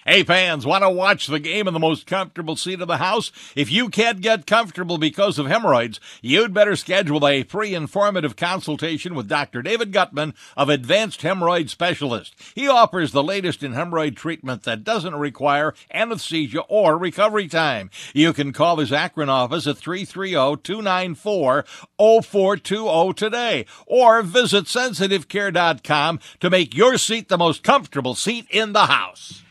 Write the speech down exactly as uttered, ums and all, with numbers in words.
Hey, fans, want to watch the game in the most comfortable seat in the house? If you can't get comfortable because of hemorrhoids, you'd better schedule a free informative consultation with Doctor David Gutman of Advanced Hemorrhoid Specialist. He offers the latest in hemorrhoid treatment that doesn't require anesthesia or recovery time. You can call his Akron office at three three zero, two nine four, zero four two zero today or visit sensitive care dot com to make your seat the most comfortable seat in the house.